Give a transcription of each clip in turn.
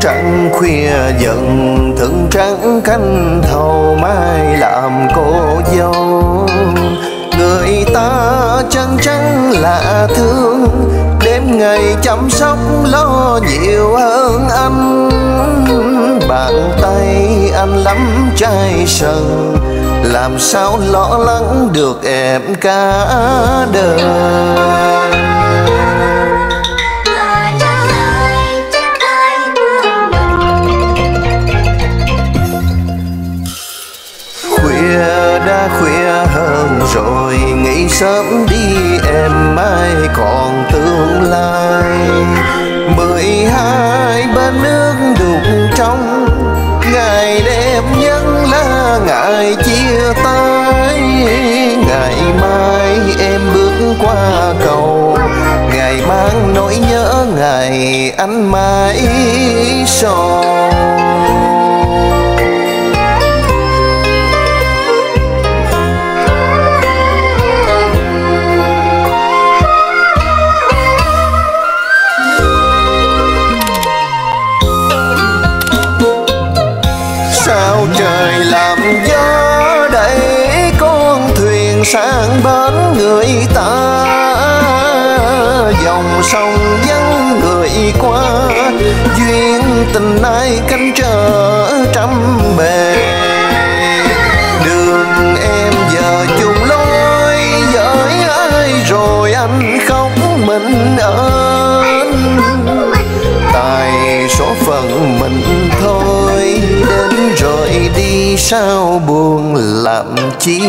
trăng khuya dần thường trắng canh thầu mai làm cô dâu. Người ta chân trắng lạ thương, đêm ngày chăm sóc lo nhiều hơn anh. Bàn tay anh lắm trai sần, làm sao lo lắng được em cả đời. Khuya đã khuya hơn rồi, nghỉ sớm đi em mai còn tương lai. 12 bên nước đục trong, ngày đẹp nhất là ngày chia tay. Ngày mai em bước qua cầu, ngày mang nỗi nhớ ngày anh mãi sau. Sao trời làm gió đẩy con thuyền sang bến người ta, dòng sông vắng người qua, duyên tình ai canh trở trăm bề. Đường em giờ chung lối với ai rồi anh khóc mình ơn. Tại số phận mình thôi, đến rồi đi sao buồn làm chi.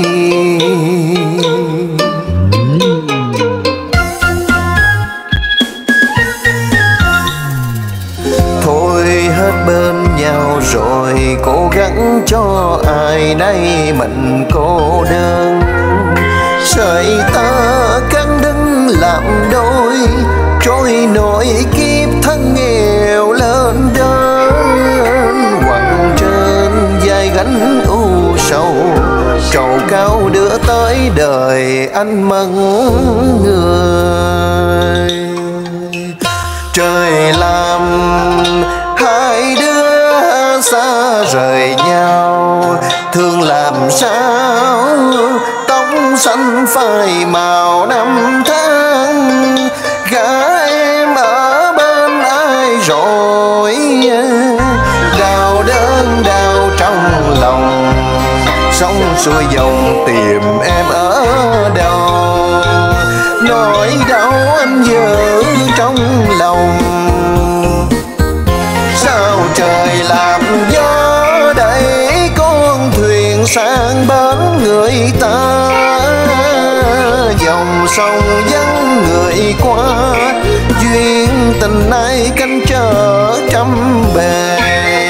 Thôi hết bên nhau rồi, cố gắng cho ai nay mình cô đơn. Sợi ta căng đứng làm đôi, trôi nổi kiếp thân nghèo lên đơn. Quặng trên vai gánh u sầu, trầu cao đưa tới đời anh mẫn người. Trời làm hai đứa xa rời nhau, thương làm sao tóc xanh phai màu năm tháng. Gã em ở bên ai rồi, đau đớn đau trong lòng. Sông xuôi dòng tìm em ở đâu, nỗi đau anh giữ trong lòng. Sao trời làm gió đẩy con thuyền sang bến người ta, dòng sông vắng người qua, duyên tình ai canh trở trăm bề.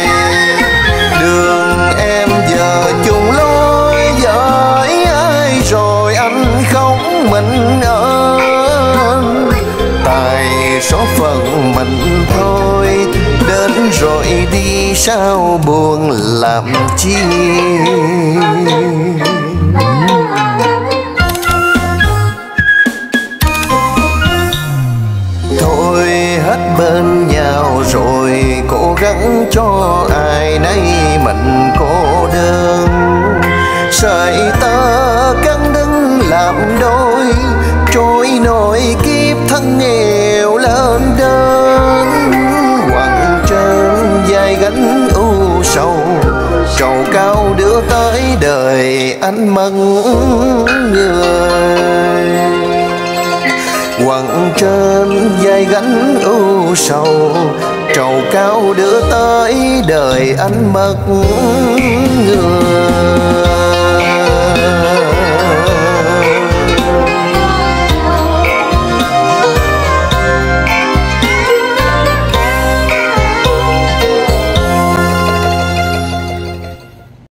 Đường em giờ chung lối với ai rồi anh khóc mình ơn. Tại số phận mình thôi, đến rồi đi sao buồn làm chi. Thôi hết bên nhau rồi, cố gắng cho ai nay mình cô đơn. Sợi tơ căng đứng làm đôi, trôi nổi kiếp thân nghèo lên đơn. Quặng trên vai gánh u sầu, trầu cao đưa tới đời anh mẫn người. Quặng trên vai gánh u sầu, trầu cao đưa tới đời anh mất người.